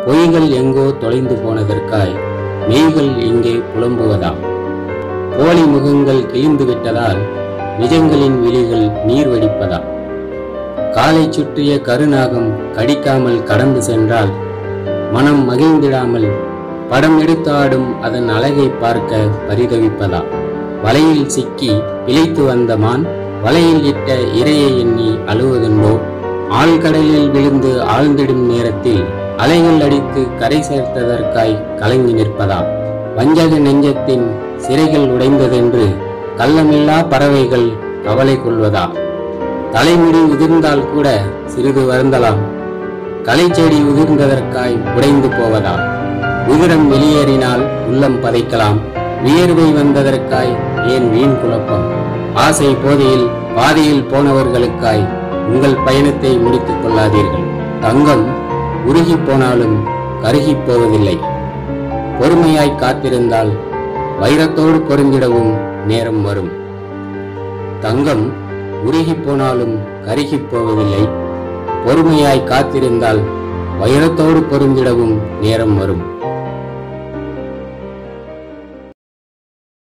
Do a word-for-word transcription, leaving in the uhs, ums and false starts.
பொய்கள் எங்கோ தொலைந்து போனதற்காய் மெய்கள் இங்கே புலம்புவதா? போலி முகங்கள் கிழிந்து விட்டதால் நிஜங்களின் விழிகள் நீர் வடிப்பதா? காலை சுற்றிய கருநாகம் கடிக்காமல் கடந்து சென்றால் மனம் மகிழ்ந்திடாமல் படம் எடுத்தாடும் அதன் அழகை பார்க்க பரிதவிப்பதா? வலையில் சிக்கி பிழைத்து வந்த மான் வலையில் இட்ட இரையை எண்ணி அழுவதுண்டோ? ஆழ்கடலில் விழுந்து ஆழ்ந்திடும் நேரத்தில் அலைகள் அடித்து கரை சேர்த்ததற்காய் கலங்கி நிற்பதா? வஞ்சக நெஞ்சத்தின் சிறைகள் உடைந்ததென்று கள்ளமில்லா பறவைகள் கவலை கொள்வதா? தலைமுடி உதிர்ந்தால் கூட சிறிது வருந்தலாம், களைச்செடி உதிர்ந்ததற்காய் உடைந்து போவதா? உதிரம் வெளியேறினால் உள்ளம் பதைக்கலாம், வியர்வை வந்ததற்காய் ஏன் வீண் குழப்பம்? ஆசை போதையில் பாதையில் போனவர்களுக்காய் உங்கள் பயணத்தை முடித்துக் கொள்ளாதீர்கள். தங்கம் உருகி போனாலும் கருகி போவதில்லை. பொறுமையாய் காத்திருந்தால் வைரத்தோடு பொருந்திடவும் நேரம் வரும். தங்கம் உருகி போனாலும் கருகி போவதில்லை. பொறுமையாய் காத்திருந்தால் வைரத்தோடு பொருந்திடவும் நேரம் வரும்.